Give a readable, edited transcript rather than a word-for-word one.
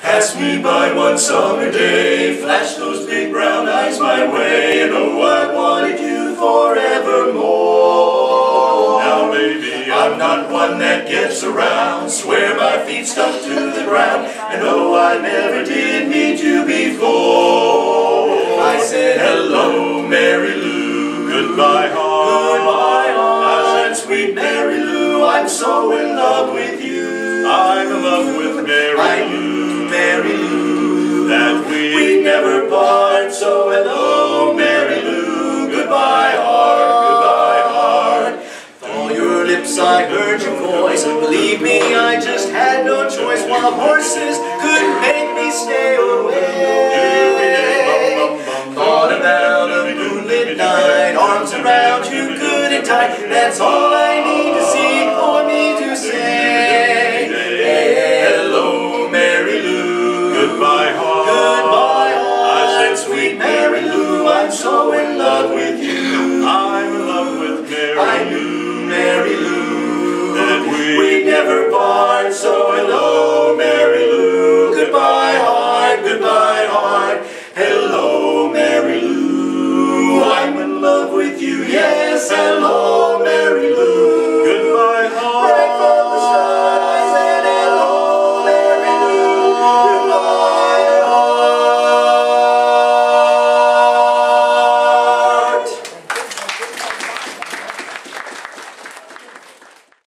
Pass me by one summer day, flash those big brown eyes my way, and oh, I wanted you forevermore. Now baby, I'm not one that gets around, swear my feet stuck to the ground, and oh, I never did meet you before. I said, hello, MaryLou, goodbye, heart. Goodbye, heart. I said, sweet MaryLou, I'm so in love with you. I'm in love with MaryLou, MaryLou, that we never part. So hello, MaryLou, goodbye, heart, goodbye, heart. Through your lips I heard your voice, believe me, I just had no choice, while horses couldn't make me stay away. Thought about a moonlit night, arms around you good and tight, that's all